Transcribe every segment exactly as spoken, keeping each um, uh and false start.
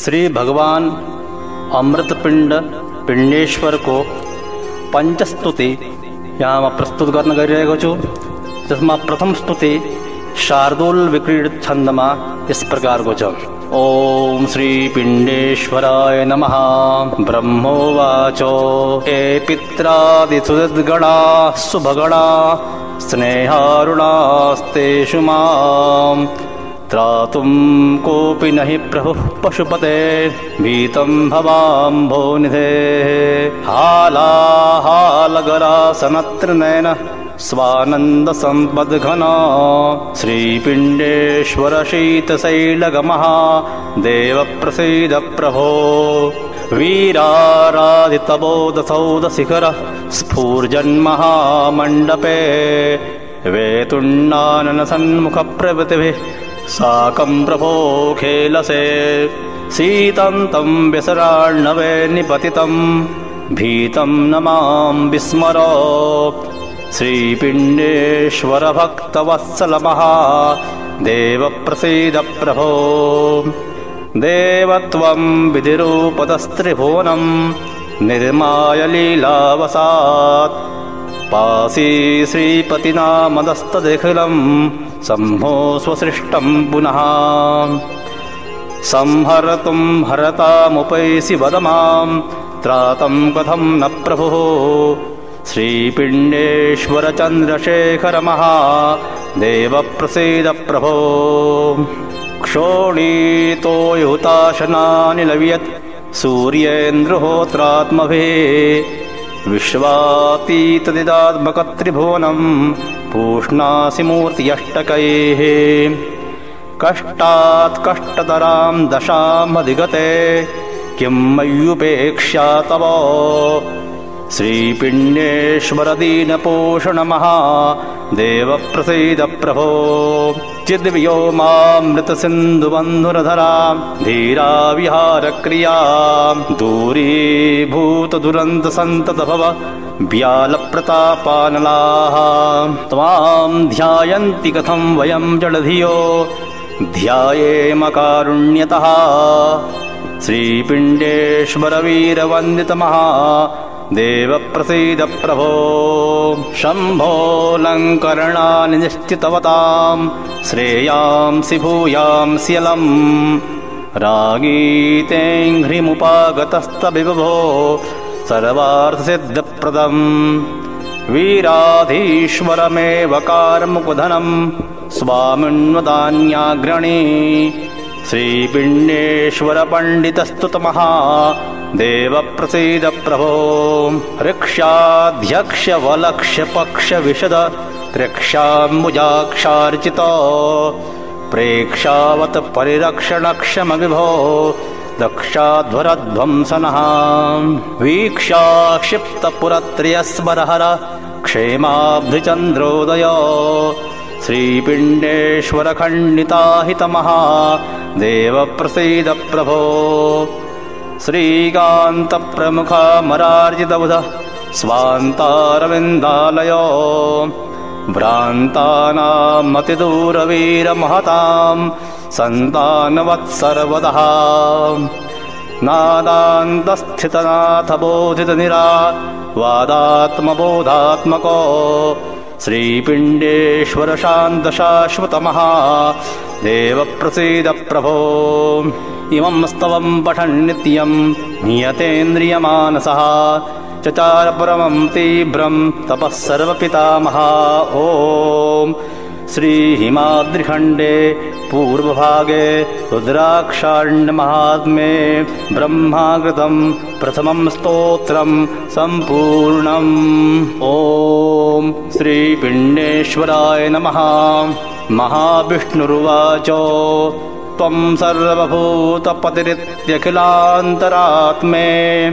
श्री भगवान अमृतपिंड पिंडेश्वर को पंचस्तुति यहाँ मैं प्रस्तुत करने कर जिसमें प्रथम स्तुति शार्दूल विक्रीड छंद में इस प्रकार को चल। ओम श्री पिंडेश्वराय नमः। ब्रह्मोवाचो ए पित्रादिसुहृद्गणा सुभगणा स्नेहारुणास्तेषु मां त्रातुं कोऽपि न हि प्रभुः पशुपते भीतं भवाम्भोनिधे। हालाहालगरासनत्रिनयन स्वानंद संपद्घना श्रीपिंडेश्वर शीतशैलगमः देव प्रसीद प्रभो। वीराराधितबोधसौधशिखर स्फूर्जन्महामण्डपे वेतुण्णानन सन्मुख प्रवृत्तिभिः साकं प्रभो खेलसे। सीतन्तं व्यसरार्णवे निपतितं भीतं न मां विस्मर। श्रीपिंडेश्वर भक्तवत्सल महादेव प्रसीद प्रभो। देवत्वं विधिरूपतस्त्रिभुवनं निर्माय लीलावसात् पासी श्रीपतिनामदस्तदखिलं सम्भो स्वसृष्टं पुनः। संहर्तुं हरतामुपैसि वद मां त्रातं कथं न प्रभुः। श्रीपिंडेश्वर चंद्रशेखर महादेव प्रसीद प्रभो। क्षोणीतो युताशनानिलव्यत् सूर्येन्द्रहोत्रात्मभिः विश्वातीतदिदात्मकत्रिभुवनं पूष्णासि मूर्त्यष्टकैः। कष्टात् कष्टतरां दशामधिगते किं मय्युपेक्षा तव। श्रीपिंडेश्वर दीनपोषण महादेव प्रसीद प्रभो। चिद्व्योमामृतसिन्धुबन्धुरधरा धीरा विहारक्रिया दूरीभूतदुरन्तसन्ततभव व्यालप्रतापानलाः त्वां ध्यायन्ति कथं वयं जडधियो ध्यायेम कारुण्यतः। श्रीपिंडेश्वर वीरवन्दित महादेव प्रसीद प्रभो। शम्भोऽलङ्करणानि निश्चितवतां श्रेयांसि भूयांसि अलम् रागीतेऽङ्घ्रिमुपागतस्तविभो सर्वार्थसिद्धप्रदम्। वीराधीश्वरमेव कारमुकुधनं स्वामिन्वदान्याग्रणी श्रीपिंडेश्वर पंडितस्तुत महादेव प्रसीद प्रभो। ऋक्षाध्यक्ष वलक्ष पक्ष विशद त्र्यक्षाम्बुजाक्षार्चित प्रेक्षावत परिरक्षणक्षम विभो दक्षाध्वरध्वंसनः। वीक्षाक्षिप्तपुरत्रयस्वरहर क्षेमाब्धिचन्द्रोदय श्रीपिंडेश्वर खंडिताहित महादेव प्रसीद प्रभो। श्रीकांत प्रमुखमरार्जितबुध स्वान्तारविन्दालयो भ्रान्तानामतिदूरवीरमहतां सन्तानवत्सर्वदः। नादान्तस्थितनाथ बोधितनिरा वादात्मबोधात्मको श्रीपिंडेश्वर शांत शाश्वत महादेव प्रसीद प्रभो। इमं स्तवं पठन् नित्यं नियतेन्द्रियमानसः चचार परमं तीव्रं तपः सर्वपितामहा। ओम श्रीहिमाद्रिखण्डे पूर्वभागे रुद्राक्षाण्डमाहात्म्ये ब्रह्माकृतं प्रथमं स्तोत्रं सम्पूर्णम्। ओम श्रीपिंडेश्वराय नमः। महाविष्णुरुवाच त्वं सर्वभूतपतिरित्यखिलान्तरात्मे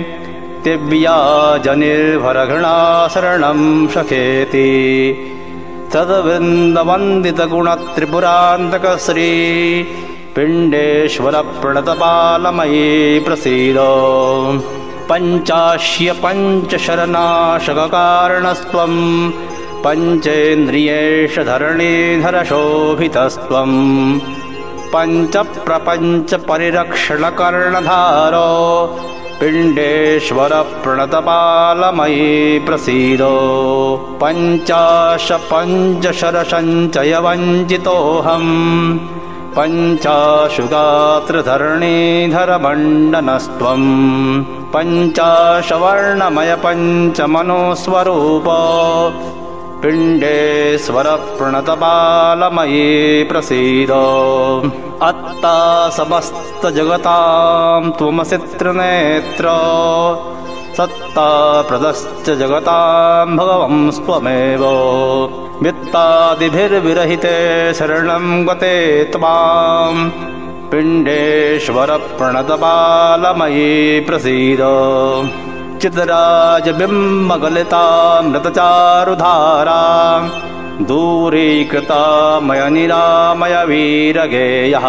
दिव्याजनिर्भरघृणा शरणं शखेति तद्वृन्दवन्दितगुणत्रिपुरान्तक श्री पिंडेश्वर प्रणतपालमयी प्रसीद। पंचाश्य पंचशरनाशककारणस्त्वं पंचेन्द्रियेश धरणीधर शोभितस्त्वं पञ्चप्रपञ्च परिरक्षणकर्णधारो पिण्डेश्वर प्रणतपालमयि प्रसीद पञ्चाशपञ्चशरसञ्चयवञ्चितोऽहम् पञ्चाशुगात्रधरणीधरमण्डनस्त्वम् पञ्चाशवर्णमय पञ्चमनोस्वरूप पिण्डेश्वर प्रणतपालमयि प्रसीद अत्ता समस्तजगतां त्वमसि त्रिनेत्र सत्ता प्रदश्च जगतां भगवंस्त्वमेव वित्तादिभिर्विरहिते शरणं गते त्वां पिण्डेश्वर प्रणतपालमयि प्रसीद चिद्राजबिम्बगलितामृतचारुधारा दूरीकृता मय निरामय वीरगेयः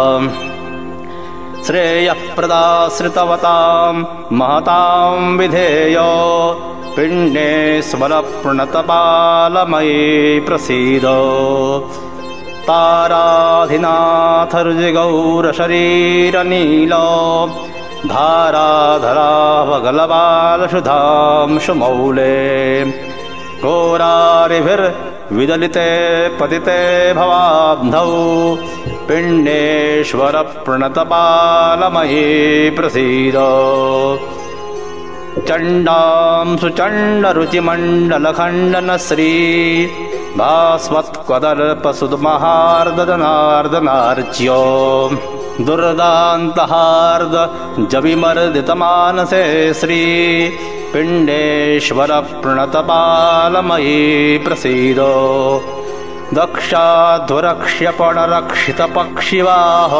श्रेयःप्रदाश्रितवतां महतां विधेय पिण्डेश्वर प्रणतपालमयि प्रसीद ताराधिनाथरुजिगौरशरीरनील धाराधरावगलबालशुधांशुमौले घोरारिभिर्विदलिते पतिते भवाब्धौ पिण्डेश्वर प्रणतपालमयि प्रसीद चण्डांशु चण्डरुचिमण्डलखण्डनश्री भास्वत्कदर्पसुदमहार्दजनार्दनार्च्य दुर्दान्तहार्द जविमर्दितमानसे श्री पिण्डेश्वर प्रणतपालमयि प्रसीद दक्षाध्वरक्ष्यपणरक्षितपक्षिवाह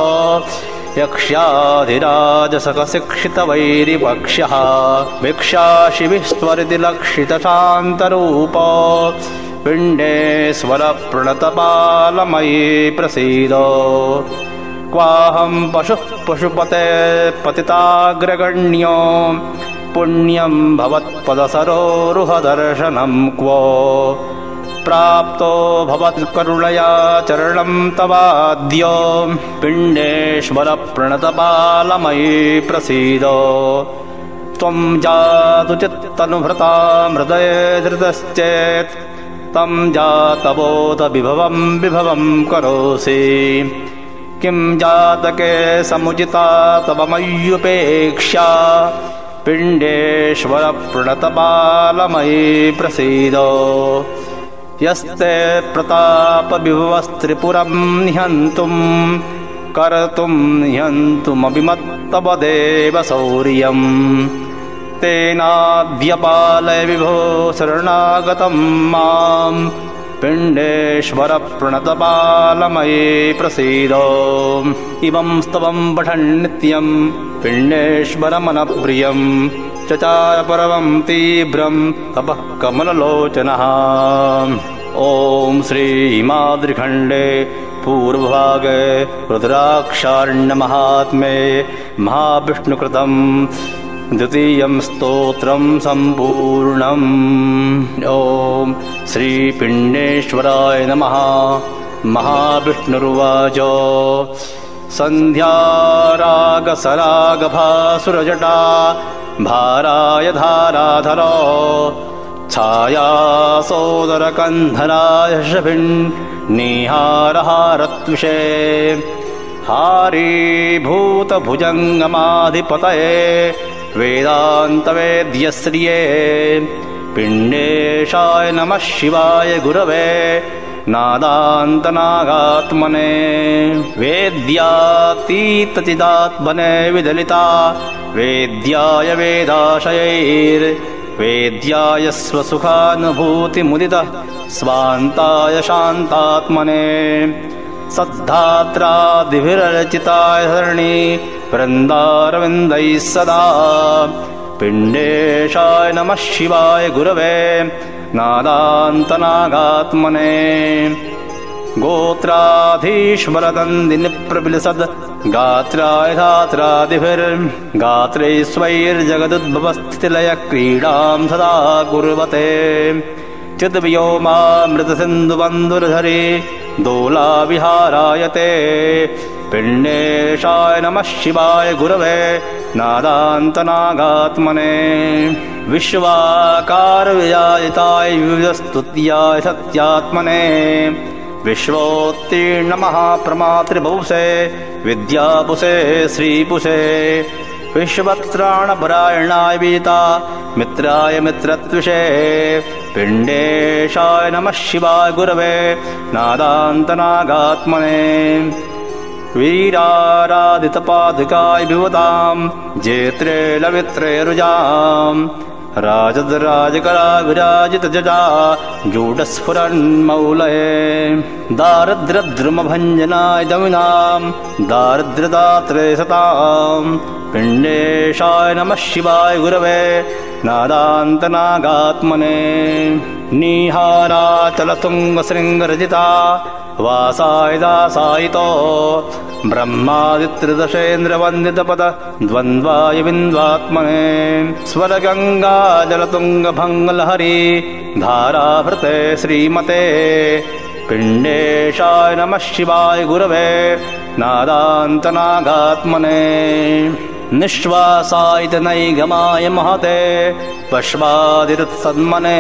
यक्ष्याधिराजसकशिक्षितवैरिपक्ष्यः भिक्षाशिभिस्त्वरिति लक्षितशान्तरूप पिण्डेश्वर प्रणतपालमयि प्रसीद क्वाहं पशुः पशुपते पतिताग्रगण्यो पुण्यं भवत्पदसरोरुहदर्शनं क्व प्राप्तो भवत्करुणया चरणं तवाद्य पिण्डेश्वर प्रणतपालमयि प्रसीद त्वं जातु चित्तनुभृतां हृदये धृतश्चेत् तं जातबोधविभवं विभवं करोसि किं जातके समुचिता तव मय्युपेक्षा पिण्डेश्वर प्रणतपालमयि प्रसीद यस्ते प्रतापविभवस्त्रिपुरं निहन्तुं कर्तुं निहन्तुमभिमत्तवदेव शौर्यम् तेनाद्यपालय विभो शरणागतं मां पिण्डेश्वर प्रणतपालमयि प्रसीद इमं स्तवं पठन् नित्यं पिण्डेश्वरमनप्रियं चचार परमं तीव्रं तपः कमललोचनः ॐ श्रीमाद्रिखण्डे पूर्वभागे रुद्राक्षारण्यमाहात्म्ये महाविष्णुकृतं द्वितीयं स्तोत्रं सम्पूर्णम् ॐ श्रीपिण्डेश्वराय नमः। महाविष्णुरुवाच सन्ध्यारागसरागभासुरजटा भाराय धाराधर छायासोदरकन्धराय शभिन्निहारहारत्विषे हारीभूतभुजङ्गमाधिपतये वेदान्तवेद्यश्रिये पिण्डेशाय नमः शिवाय गुरवे नादान्तनागात्मने वेद्यातीतचिदात्मने विदलिता वेद्याय वेदाशयैर्वेद्याय स्वसुखानुभूतिमुदितः स्वान्ताय शान्तात्मने सद्धात्रादिभिरर्चिताय धरणी वृन्दारविन्दैः सदा पिण्डेशाय नमः शिवाय गुरवे नादान्तनागात्मने गोत्राधीश्वरदन्दिनिप्रबिलसद् गात्राय धात्रादिभिर्गात्रैस्वैर्जगदुद्भवस्थितिलयक्रीडां सदा कुर्वते चिद्व्योमामृतसिन्धुबन्धुर्धरे दोलाविहारायते पिण्डेशाय नमः शिवाय गुरवे नादान्तनागात्मने विश्वाकारविराजिताय विविधस्तुत्याय सत्यात्मने विश्वोत्तीर्ण महाप्रमातृभूषे विद्यापुषे श्रीपुषे विश्वत्राणपरायणाय वीता मित्राय मित्रत्विषे पिण्डेशाय नमः शिवाय गुरवे नादान्तनागात्मने वीराराधितपादुकाय विवताम् जेत्रे लवित्रे रुजाम् राजद्राजकरा विराजितजटा जूडस्फुरन्मौलये दारिद्र्यद्रुमभञ्जनाय दमिनाम् दारिद्र्यदात्रे सताम् पिण्डेशाय नमः शिवाय गुरवे नादान्तनागात्मने निहाराचलतुङ्गशृङ्गरजिता वासाय दासायितो ब्रह्मादित्रिदशेन्द्रवन्दितपद द्वन्द्वाय बिन्द्वात्मने स्वरगङ्गा जलतुङ्गभङ्गलहरी धाराभृते श्रीमते पिण्डेशाय नमः शिवाय गुरवे नादान्तनागात्मने निःश्वासाय नैगमाय महते पश्वादिरुत्सन्मने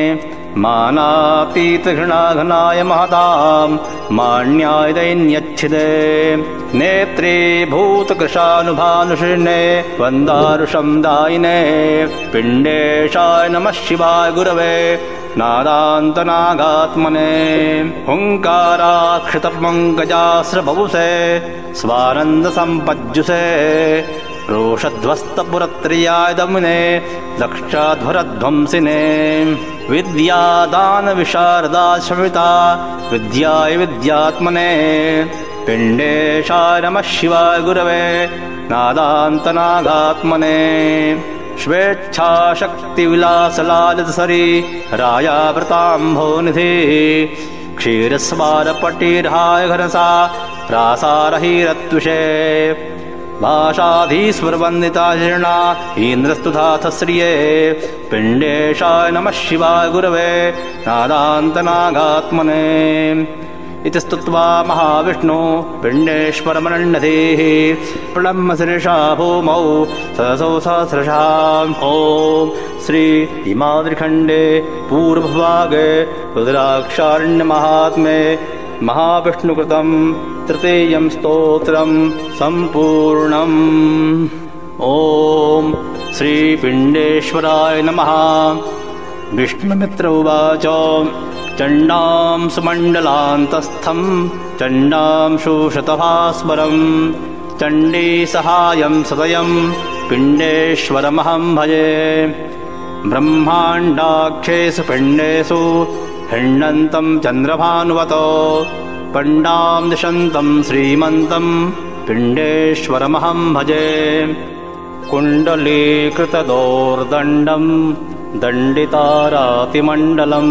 मानातीतघृणाघनाय महताम् मान्याय दैन्यच्छिदे नेत्रे भूतकृशानुभानुषिणे वन्दारुषं दायिने पिण्डेशाय नमः शिवाय गुरवे नादान्तनागात्मने हुङ्काराक्षितपङ्कजास्रबहुषे स्वानन्दसम्पज्जुषे रोषध्वस्तपुरत्रियाय दमिने दक्षाध्वरध्वंसिने विद्यादानविशारदा शमिता विद्याय विद्यात्मने पिण्डेशाय नमः शिवाय गुरवे नादान्तनागात्मने स्वेच्छाशक्तिविलासलालितसरी रायावृताम्भोनिधि क्षीरस्वारपटीर्हाय घनसा रासारहीरत्विषे भाषाधीस्वरवन्दिता जीर्णा इन्द्रस्तुधाथ श्रिये पिण्डेशाय नमः शिवाय गुरवे नादान्तनागात्मने इति स्तुत्वा महाविष्णु पिण्डेश्वरमनन्यधीः प्रणम्यशीर्षा भूमौ सदसौ सहस्रशः ॐ श्री हिमाद्रिखण्डे पूर्वभागे रुद्राक्षारण्यमाहात्म्ये महाविष्णुकृतं तृतीयं स्तोत्रं सम्पूर्णम् ॐ श्रीपिण्डेश्वराय नमः विष्णुमित्र उवाच चण्डां सुमण्डलान्तस्थं चण्डां शोषतभास्वरं चण्डी सहायं सदयं पिण्डेश्वरमहं भजे ब्रह्माण्डाख्येषु पिण्डेषु हिण्डन्तं चन्द्रभानुवतो पण्डां दिशन्तं श्रीमन्तं पिण्डेश्वरमहं भजे कुण्डलीकृतदोर्दण्डं दण्डितारातिमण्डलम्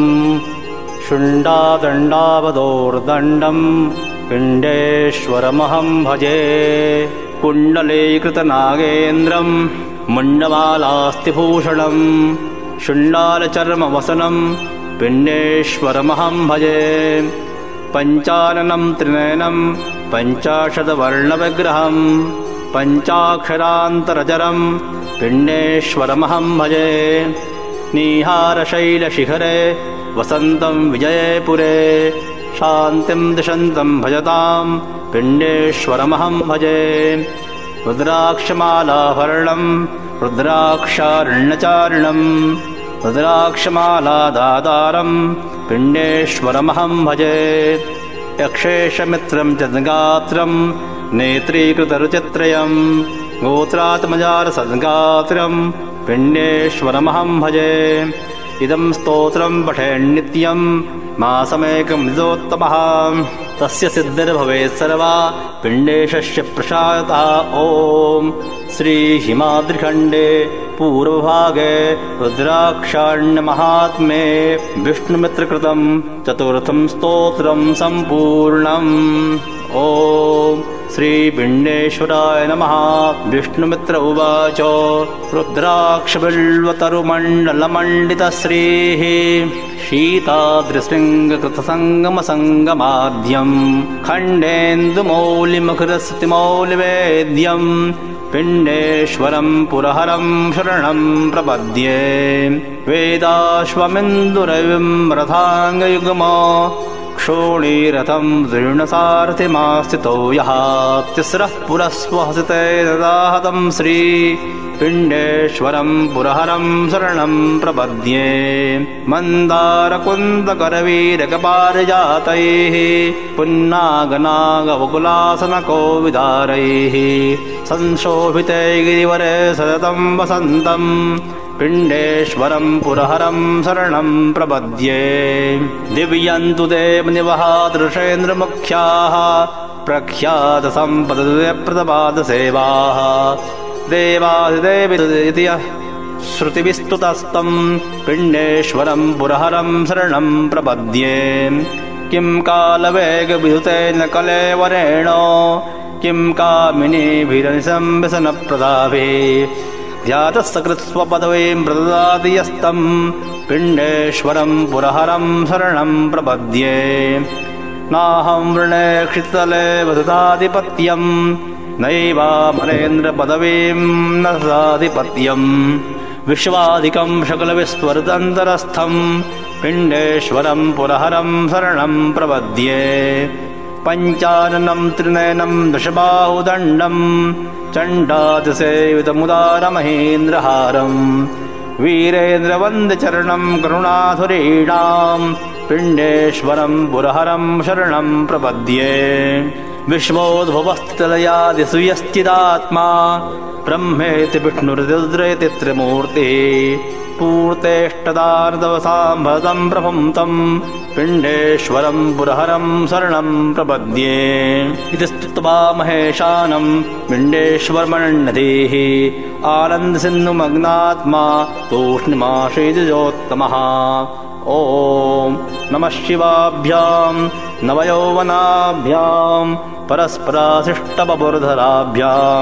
शुण्डादण्डावदोर्दण्डं पिण्डेश्वरमहं भजे कुण्डलीकृतनागेन्द्रं मुण्डमालास्तिभूषणं शुण्डालचर्मवसनं पिण्डेश्वरमहं भजे पञ्चाननं त्रिनयनं पञ्चाशद्वर्णविग्रहं पञ्चाक्षरान्तरजरं पिण्डेश्वरमहं भजे निहारशैलशिखरे वसन्तं विजयपुरे शान्तिं दिशन्तं भजतां पिण्डेश्वरमहं भजे रुद्राक्षमालाभरणं रुद्राक्षारण्यचारिणं रुद्राक्षमालादातारं पिण्डेश्वरमहं भजे यक्षेशमित्रं च गात्रं नेत्रीकृतरुचित्रयं गोत्रात्मजारसद्गात्रं पिण्डेश्वरमहं भजे इदं स्तोत्रं पठेन्नित्यं मासमेकं निजोत्तमः तस्य सिद्धिर्भवेत् सर्वा पिण्डेशस्य प्रसादतः ॐ श्रीहिमाद्रिखण्डे पूर्वभागे रुद्राक्षारण्यमाहात्म्ये विष्णुमित्रकृतं चतुर्थं स्तोत्रं सम्पूर्णम् ॐ श्रीपिण्डेश्वराय नमः। विष्णुमित्र उवाच रुद्राक्षबिल्वतरुमण्डलमण्डितश्रीः शीताद्रिशृङ्गकृतसङ्गमसङ्गमाद्यं खण्डेन्दुमौलिमुखरस्तिमौलिवेद्यं पिण्डेश्वरं पुरहरं शरणं प्रपद्ये। वेदाश्वमिन्दुरविं रथाङ्गयुग्म क्षोणीरथं दृढसारथिमास्थितो यः तिस्रः पुरस्वहसिते ददाहतं श्री पिण्डेश्वरं पुरहरं शरणं प्रपद्ये। मन्दारकुन्दकरवीरकपारिजातैः पुन्नागनागवकुलासनकोविदारैः संशोभिते गिरिवरे सततं वसन्तं पिण्डेश्वरं पुरहरं शरणं प्रपद्ये। दिव्यन्तु देवनिवहादृशेन्द्रमुख्याः प्रख्यातसम्पदप्रदपादसेवाः देवादिदेवि श्रुतिविस्तुतस्तं पिण्डेश्वरं पुरहरं शरणं प्रपद्ये। किं कालवेगविधुतेन कलेवरेण किं कामिनीभिरनिशम्बिसनप्रदाभिः ध्यातस्सकृत्स्वपदवीं प्रददाति यस्तं पिण्डेश्वरं पुरहरं शरणं प्रपद्ये। नाहं वृणे क्षिततले वसुधाधिपत्यं नैवामरेन्द्रपदवीं न साधिपत्यं विश्वाधिकं सकलविस्वरदन्तरस्थं पिण्डेश्वरं पुरहरं शरणं प्रपद्ये। पञ्चाननं त्रिनयनं दशबाहुदण्डं चण्डातिसेवितमुदारमहेन्द्रहारं वीरेन्द्रवन्द्यचरणं करुणाधुरीणां पिण्डेश्वरं पुरहरं शरणं प्रपद्ये। विश्वोद्भवस्थितलयादिसुयश्चिदात्मा ब्रह्मेति विष्णुरुद्रेति त्रिमूर्तिः पूर्तेष्टदानदवसाम्भरतं प्रभुं तं पिण्डेश्वरं पुरहरं शरणं प्रपद्ये। इति स्तुत्वा महेशानं पिण्डेश्वरमण्डधीः आनन्दसिन्धुमग्नात्मा तूष्णीमाशीजोत्तमः। ॐ नमः शिवाभ्यां नवयौवनाभ्यां परस्पराशिष्टबबुर्धराभ्यां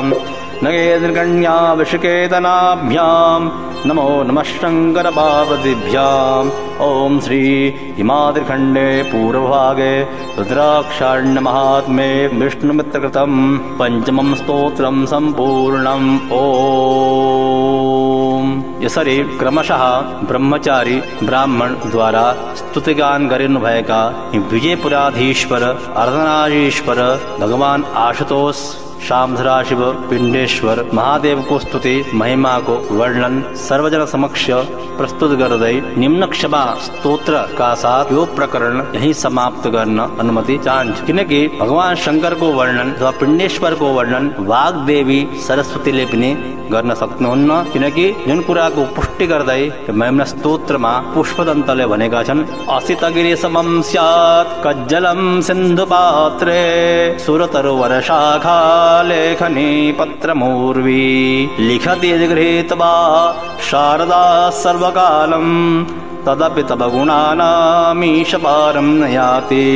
नगेन्द्रकन्याभिषिकेतनाभ्यां नमो नमः शङ्करपार्वतीभ्याम्। ॐ श्री हिमाद्रिखण्डे पूर्वभागे रुद्राक्षारण्यमाहात्म्ये विष्णुमित्रकृतं पञ्चमं स्तोत्रं सम्पूर्णम्। ॐ यसरी क्रमशः ब्रह्मचारी ब्राह्मण द्वारा स्तुतिगान गरिनु भएका विजयपुराधीश्वर अर्धनारीश्वर भगवान आशुतोष शामधरा शिव पिंडेश्वर महादेव को स्तुति महिमा को वर्णन सर्वजन समक्ष प्रस्तुत गर्दै निम्न क्षमा स्तोत्र का साथ यो प्रकरण यही समाप्त गर्न अनुमति चाहन्छु। किनकि भगवान शंकर को वर्णन अथवा पिंडेश्वर को वर्णन वाग्देवी सरस्वतीले पनि गर्न सक्नुहुन्न। किनकि जुन कुराको पुष्टि गर्दै महिमा स्तोत्रमा पुष्पदन्तले भनेका छन् असितगिरि समं स्यात् कज्जलं सिन्धु पात्रे सुरतरुवर शाखा लेखनी पत्रमूर्वी लिखति गृहीत्वा शारदा सर्वकालम् तदपि तब गुणानामीश पारम न याति।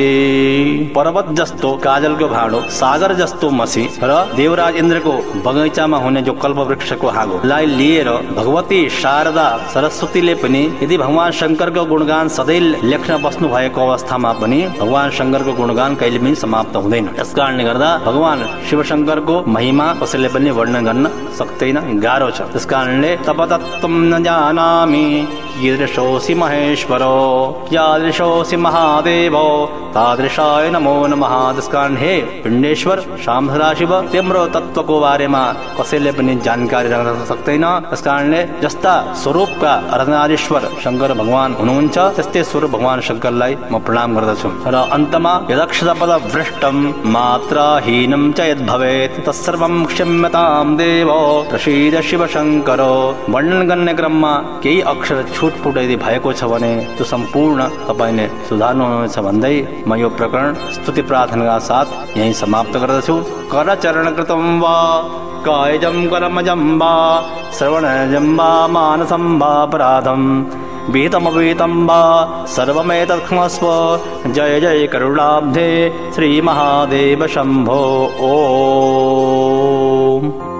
पर्वत जस्तो काजल को भाँडो सागर जस्तो मसी र देवराज इंद्र को बगैंचा में होने जो कल्प वृक्ष को हाँगो लाई लिएर भगवती शारदा सरस्वतीले पनि यदि भगवान शंकर को गुणगान सधैँ लेख्न बस्नु भएको अवस्थामा पनि भगवान शंकर को गुणगान कहिले पनि समाप्त हुँदैन। यस कारणले गर्दा भगवान शिव शंकर को महिमा कसैले पनि वर्णन गर्न सक्दैन, गाह्रो छ। त्यस कारणले तपतत्त्वं न जानामि कीदृशोऽसि महेश्वरो यादृशोऽसि महादेवो तादृशाय नमो नमः। त्यस कारण हे पिण्डेश्वर शामधरा शिव तिम्रो तत्वको बारेमा कसैले पनि जानकारी राख्न सक्दैन। त्यस कारणले जस्ता स्वरूपका अर्धनारीश्वर शंकर भगवान हुनुहुन्छ त्यस्तै स्वरूप भगवान शंकरलाई म प्रणाम गर्दछु। र अन्तमा यदक्षरपद भ्रष्टं मात्राहीनं च यद् भवेत् तत्सर्वं क्षम्यतां देवो प्रसीद शिव शंकरो। वर्णन गर्ने क्रममा केही अक्षर छुटपुट यदि भएको छ भने त्यो सम्पूर्ण तपाईले सुधार्नुहुनेछ भन्दै म यो प्रकरण स्तुति प्रार्थनाका साथ यही समाप्त गर्दछु। करचरण कृतं वा कायजं कर्मजं वा श्रवणजं वा मानसं वा अपराधं विहितमविहितं वा सर्वमेतत् क्षमस्व। जय जय करुणाब्धे श्रीमहादेव शम्भो। ओम्।